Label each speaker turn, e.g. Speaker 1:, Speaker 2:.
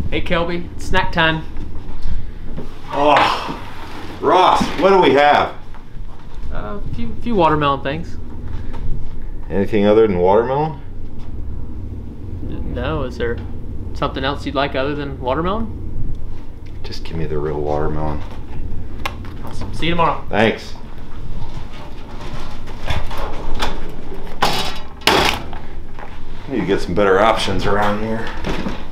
Speaker 1: Hey Kelby, it's snack time.
Speaker 2: Oh, Ross, what do we have?
Speaker 1: A few watermelon things.
Speaker 2: Anything other than watermelon?
Speaker 1: No, is there something else you'd like other than watermelon?
Speaker 2: Just give me the real watermelon.
Speaker 1: Awesome. See you tomorrow.
Speaker 2: Thanks. Need to get some better options around here.